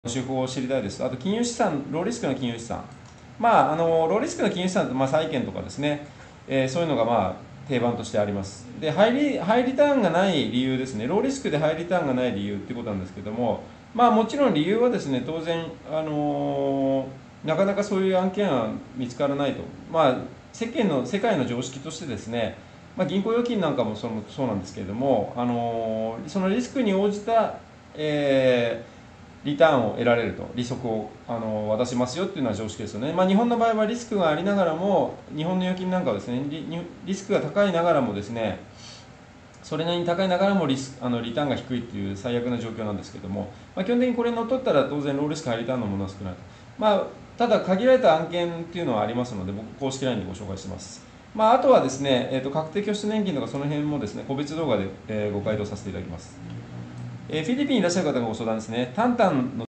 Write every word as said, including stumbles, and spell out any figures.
手法を知りたいです。あと、金融資産、ローリスクの金融資産。まあ、あのローリスクの金融資産って、まあ、債券とかですね、えーそういうのが、まあ、定番としてあります。で、ハイリ、ハイリターンがない理由ですね、ローリスクでハイリターンがない理由っていうことなんですけども、まあ、もちろん理由はですね、当然、あのーなかなかそういう案件は見つからないと。まあ、世間の、世界の常識としてですね、まあ、銀行預金なんかもそのそうなんですけれども、あのーそのリスクに応じた、えーリターンを得られると、利息をあの渡しますよっていうのは常識ですよね。まあ、日本の場合はリスクがありながらも、日本の預金なんかはですね、リリスクが高いながらもですね、それなりに高いながらもリスあのリターンが低いっていう最悪な状況なんですけども、まあ、基本的にこれにのっとったら当然ローリスクハイリターンのものは少ないと。まあ、ただ限られた案件っていうのはありますので、僕公式 ライン でご紹介してます。まあ、あとはですね、えー、と確定拠出年金とかその辺もですね、個別動画で、えーご回答させていただきます。えーフィリピンにいらっしゃる方がご相談ですね。タンタンの